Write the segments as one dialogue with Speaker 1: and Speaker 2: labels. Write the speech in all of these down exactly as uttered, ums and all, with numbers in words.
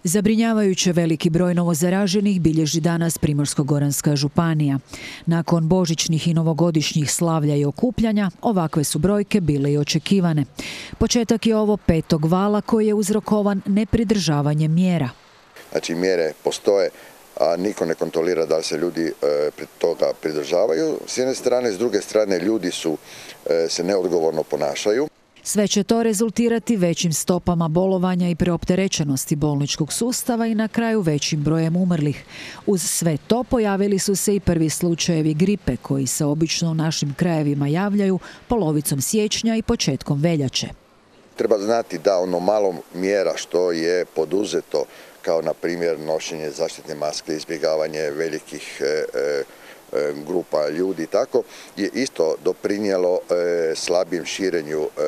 Speaker 1: Zabrinjavajuće veliki broj novozaraženih bilježi danas Primorsko-goranska županija. Nakon božićnih i novogodišnjih slavlja i okupljanja, ovakve su brojke bile i očekivane. Početak je ovo petog vala koji je uzrokovan nepridržavanjem mjera.
Speaker 2: Znači mjere postoje, a niko ne kontrolira da li se ljudi e, toga pridržavaju. S jedne strane, s druge strane ljudi su, e, se neodgovorno ponašaju.
Speaker 1: Sve će to rezultirati većim stopama bolovanja i preopterećenosti bolničkog sustava i na kraju većim brojem umrlih. Uz sve to pojavili su se i prvi slučajevi gripe koji se obično u našim krajevima javljaju polovicom siječnja i početkom veljače.
Speaker 2: Treba znati da ono malo mjera što je poduzeto, kao na primjer nošenje zaštitne maske, izbjegavanje velikih e, e, grupa ljudi i tako, je isto doprinijelo e, slabijem širenju e,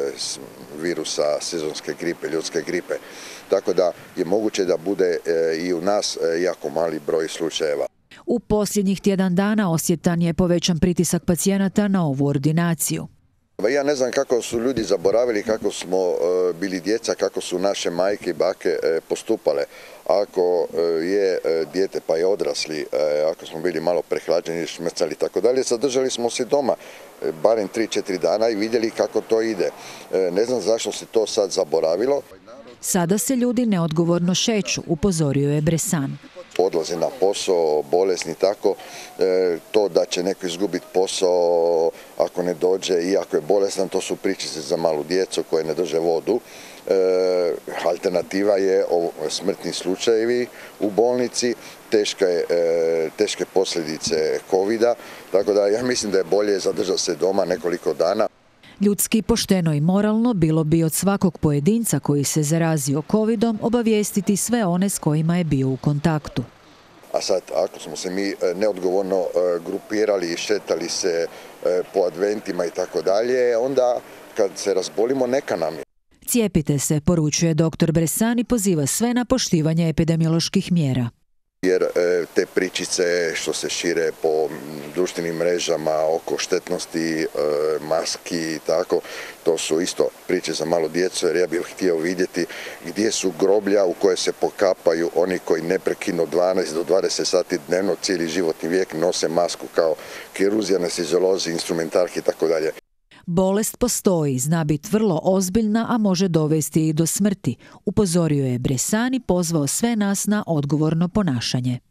Speaker 2: virusa sezonske gripe, ljudske gripe. Tako da je moguće da bude e, i u nas e, jako mali broj slučajeva.
Speaker 1: U posljednjih tjedan dana osjetan je povećan pritisak pacijenata na ovu ordinaciju.
Speaker 2: Ja ne znam kako su ljudi zaboravili kako smo e, bili djeca, kako su naše majke i bake e, postupale. Ako e, je e, dijete pa i odrasli, e, ako smo bili malo prehlađeni, šmrcali i tako dalje, zadržali smo se doma e, barem tri četiri dana i vidjeli kako to ide. E, ne znam zašto se to sad zaboravilo.
Speaker 1: Sada se ljudi neodgovorno šeću, upozorio je Bresan.
Speaker 2: Odlaze na posao, bolesni tako, e, to da će neko izgubiti posao ako ne dođe, iako je bolestan, to su pričice za malu djecu koje ne drže vodu. E, alternativa je o, smrtni slučajevi u bolnici, teške, e, teške posljedice kovida, tako da ja mislim da je bolje zadržati se doma nekoliko dana.
Speaker 1: Ljudski, pošteno i moralno bilo bi od svakog pojedinca koji se zarazio covidom obavijestiti sve one s kojima je bio u kontaktu.
Speaker 2: A sad, ako smo se mi neodgovorno grupirali i šetali se po adventima i tako dalje, onda kad se razbolimo neka nam je.
Speaker 1: Cijepite se, poručuje doktor Bresan i poziva sve na poštivanje epidemioloških mjera.
Speaker 2: Jer te pričice što se šire po društvenim mrežama oko štetnosti maski i tako, to su isto priče za malu djecu, jer ja bih htio vidjeti gdje su groblja u koje se pokapaju oni koji neprekidno dvanaest do dvadeset sati dnevno cijeli životni vijek nose masku kao kirurzi, anesteziolozi, instrumentarki i tako dalje.
Speaker 1: Bolest postoji, zna biti vrlo ozbiljna, a može dovesti i do smrti, upozorio je Bresan i pozvao sve nas na odgovorno ponašanje.